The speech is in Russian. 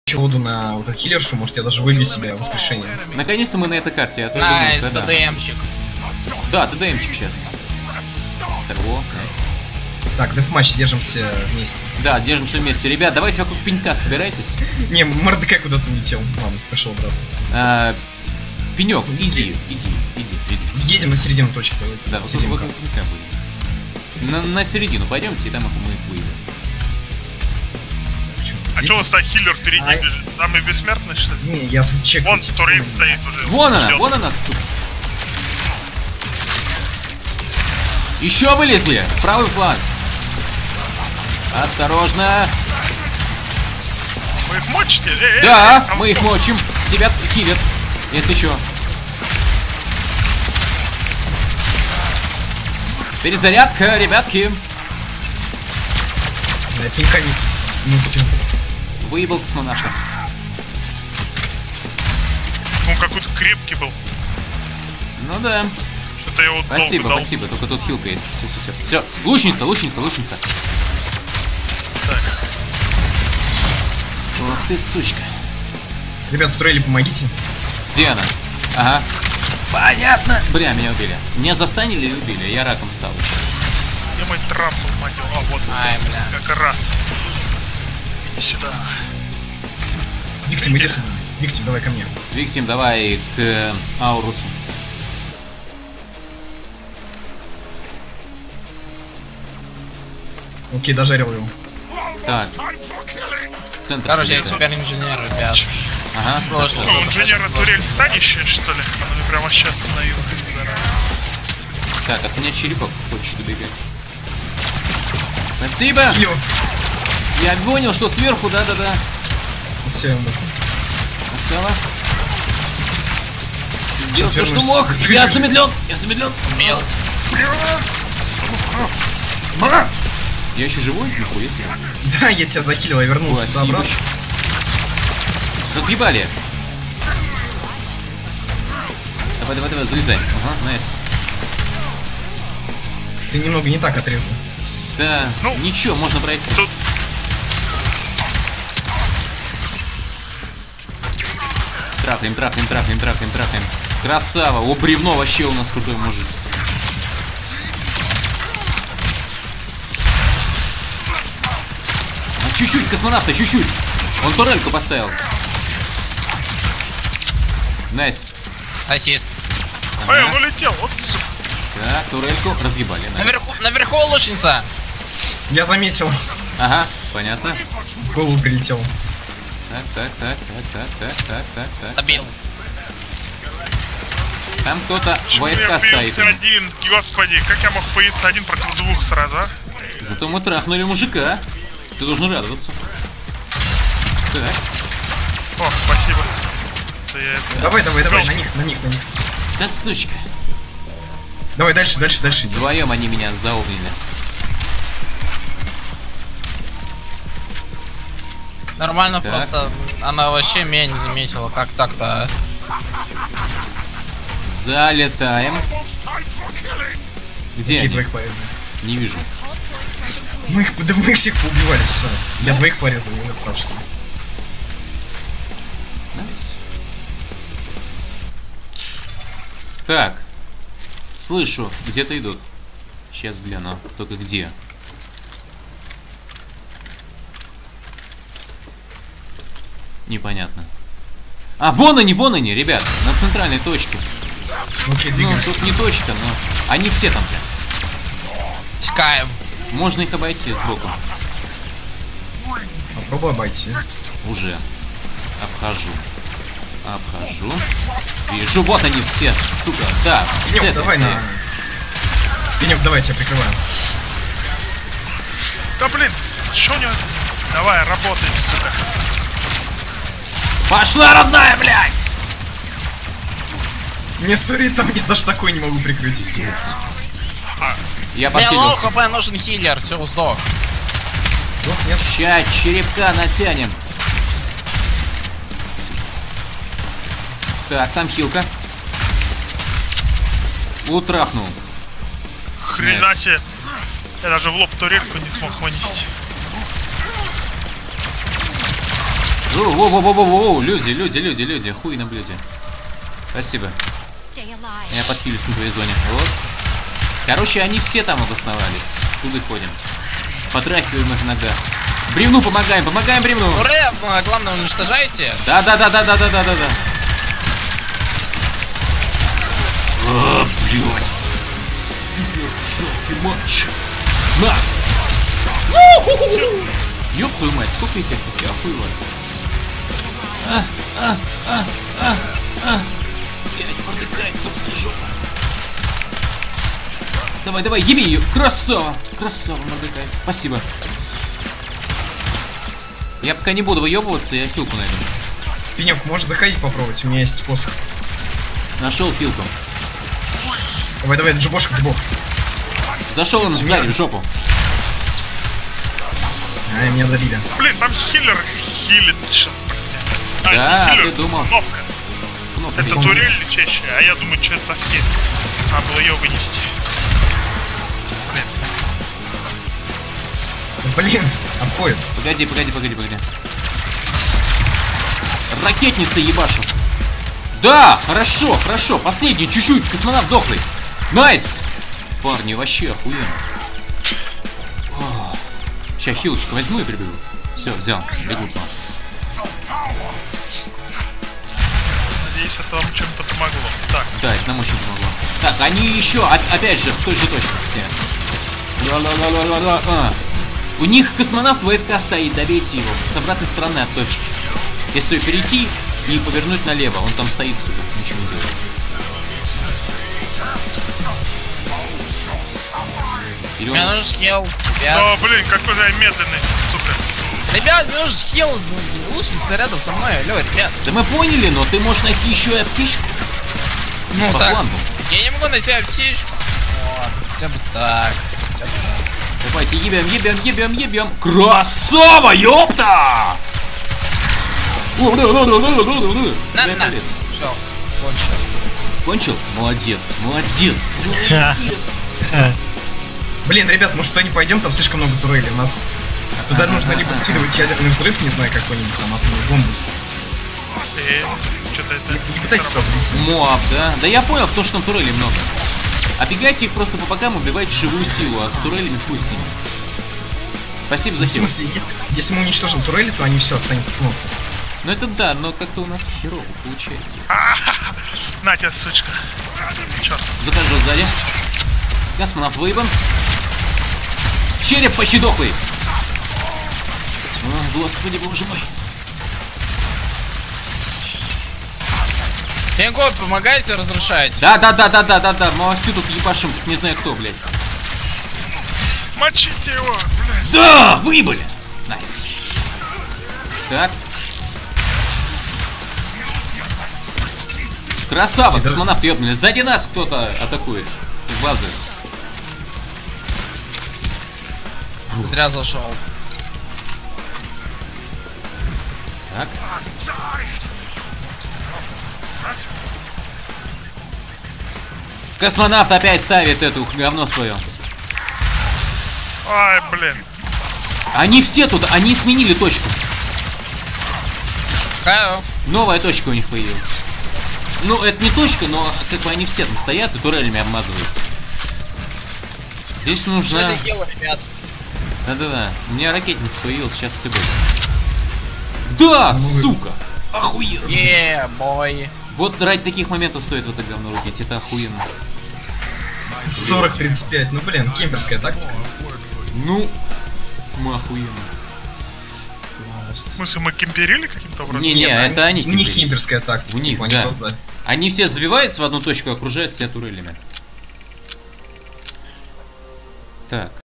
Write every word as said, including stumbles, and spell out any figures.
воду на вот эту хиллершу, может я даже вылью себе воскрешение. Наконец-то мы на этой карте. Я Найс, ТДМчик. Да, ТДМчик сейчас. О, найс. Так, дефматч, держимся вместе. Да, держимся вместе. Ребят, давайте вокруг пенька собирайтесь. Не, Мордекай куда-то улетел. Ладно, пошел обратно. А, пенек, иди, иди, иди, иди. Едем на середину точки. Давай. Да, вокруг, вокруг пенька будем. На, на середину пойдемте, и там мы их выйдем. А что у вас так хиллер впереди а... бежит? Самый бессмертный, что ли? Не, я чек. Вон турель стоит уже. Вон она, вон она, сука. Еще вылезли! В правый фланг. Осторожно. Вы их мочите? Э, да, э, э, мы их мочим. Тебя хилят, если что. Перезарядка, ребятки. Да, пенька не, не успел. Выебал космонавта. Он какой-то крепкий был. Ну да. Что-то я его Спасибо, долго дал. спасибо. Только тут хилка есть. Все, все, все. Все. Лучница, лучница, лучница. Так. Ох ты, сучка. Ребят, строили, помогите. Где она? Ага. Понятно. Бля, меня убили. Меня застанили и убили. Я раком стал. Где мой трампл, мать его? А, вот. Ай, бля. Как раз. Иди сюда. Виктим, иди сюда. Виктим, давай ко мне. Виктим, давай к э, Аурусу. Окей, дожарил его. Так. Центр. Короче, я сидит. супер инженер, ребят. Ага. Просто Ну, инженера турель станешь, что ли? Она прямо сейчас на юг. Так, от меня черепок хочет убегать. Спасибо! Йо. Я понял, что сверху, да-да-да. Все, ему. Красава. Сделал все, что вернусь. мог. Бежи, Я бежи. замедлен. Я замедлен. Мел. Я еще живой? Нихуя себе. Да, я тебя захилил, я вернулся сюда Спасибо. обратно. Разъебали. Давай, давай, давай, залезай. Ага, найс. Ты немного не так отрезал. Да, Ну, ничего, можно пройти. Тут Трахаем, трахаем, трахаем, трахаем, трахаем. Красава. О, бревно вообще у нас крутой мужик. А, чуть-чуть, космонавта, чуть-чуть. Он турельку поставил. Найс. Ассист. Эй, он улетел, вот сука. Так, турельку разъебали. Найс. Наверху, наверху лучница. Я заметил. Ага, понятно. В голову прилетел. Так, так, так, так, так, так, так, так, так. Добил. Там кто-то Почему я ВФК стоит. появился один? Господи, как я мог появиться один против двух сразу, а? Зато мы трахнули мужика. Ты должен радоваться. Так. О, спасибо. Это я это- Давай, давай, давай, Всё. на них, на них, на них. Да сучка. Давай дальше, дальше, дальше. иди. Вдвоем они меня заогнили. Нормально, Так. просто она вообще меня не заметила. Как так-то? Залетаем. Где Какие они? двоих порезали? Не вижу. Мы их, да мы их всех поубивали, все. Я Найс. двоих порезал, не так что. Найс. Так. Слышу, где-то идут. Сейчас гляну. Только где? Непонятно. А, вон они, вон они, ребят. На центральной точке. Окей, Ну, двигаемся. тут не точка, но они все там прям. Текаем. Можно их обойти сбоку. Попробуй обойти. Уже. Обхожу. Обхожу. Вижу, вот они все, сука. Да, в Пенек, центре давай на... стоят. Пенек, давай, я тебя прикрываю. Да блин, что у него? Давай, работай, сука. Пошла, родная, блядь! Не, сори, там я даже такой не могу прикрыть. Я Мне лол подтягивался. хп нужен хиллер, все, сдох. Ох, нет. Ща черепка натянем. Сука. Так, там хилка. Утрахнул. Хрена Найс. себе. Я даже в лоб турельку не смог вынести. Воу-воу-воу-воу-воу, люди, люди, люди, люди, хуй на блюде. Спасибо. Я подхилюсь на твоей зоне. Вот. Короче, они все там обосновались. Туда ходим. Потрахиваем их нога. Бревну помогаем, помогаем бревну. Уре, главное, уничтожайте. Да-да-да-да-да-да-да-да. А, блядь. Супер жаркий матч. На! Ёб твою мать, сколько эффектов, я охуела. А, а, а, а, а. Блядь, мордекай, толстая жопа. Давай, давай, еби ее. Красава. Красава, мордекай. Спасибо. Я пока не буду выебываться, я хилку найду. Пенек, можешь заходить попробовать, у меня есть способ. Нашел хилку. Давай, давай, джибошка, джибок. Зашел он сзади в жопу. А, меня добили. Блин, там хиллер хилит. А, Да, хиллер, ты думал. кнопка. Кнопка. Это турель лечащая, а я думаю, что это хит. Надо было ее вынести. Блин. Блин, обходит. Погоди, погоди, погоди, погоди. Ракетница ебашу. Да, хорошо, хорошо. Последний, чуть-чуть. Космонавт дохлый. Найс. Парни, вообще охуенно. Сейчас хилочку возьму и прибегу. Все, взял. Бегу. Надеюсь, это вам чем-то помогло. Так. Да, это нам очень помогло. Так, они еще, опять же, в той же точке все. А. У них космонавт в АФК стоит, добейте его. С обратной стороны от точки. Если перейти и повернуть налево, он там стоит, сука, ничего не делает. Или Мне он... нужен хил. Ребят, О, блин, какой же я медленный, сука. ребят, мне нужен хил. Лучница рядом со мной. Алло, ребят. Да мы поняли, но ты можешь найти еще и аптечку. Ну По так. плану. Я не могу найти аптечку. Вот, хотя бы так. Хотя бы так. Давайте ебем, ебем, ебем, ебем. Красава, ёпта! На, Дай на. палец. Все, кончил. Кончил? Молодец, молодец, молодец. Блин, ребят, может туда не пойдем, там слишком много турелей. У нас туда нужно либо скидывать ядерный взрыв, не знаю, какой-нибудь там атомную бомбу. Э, что-то это... Не пытайтесь туда залезть. Моаб, да? Да я понял, то, что там турелей много. Оббегайте их просто по бокам, убивайте живую силу, а с турелями хуй с ними. Спасибо за В хил. смысле, если, если мы уничтожим турели, то они все останутся с носом. Ну это да, но как-то у нас херово получается. На тебя, сучка. Черт. Захожу сзади. Космонавт выебан. Череп почти дохлый. О, господи, боже мой. Пингот, помогайте разрушать. Да, да, да, да, да, да, да. Мы вовсю тут ебашим, как не знаю кто, блядь. Мочите его, блядь. Да, выебали. Найс. Так. Красава, космонавт ёбнули. Сзади нас кто-то атакует. Из базы. Зря зашел. Так. Космонавт опять ставит эту говно свое. Ай, блин. Они все тут, они сменили точку. Какая? Новая точка у них появилась. Ну, это не точка, но как бы они все там стоят и турелями обмазываются. Здесь Что нужно... это дело, ребят? Да-да-да. У меня ракетница появилась, сейчас все будет. Да, сука! Охуенно! Е, бой. Вот ради таких моментов стоит в это говно рубить, это охуенно. сорок тридцать пять, ну блин, кемперская тактика. Ну, мы охуенно. В смысле, мы кемперили каким-то образом? Не-не, это они У них кемперили. кемперская тактика. У них, типа, они да. ползали. Они все завиваются в одну точку и окружают себя турелями. Так.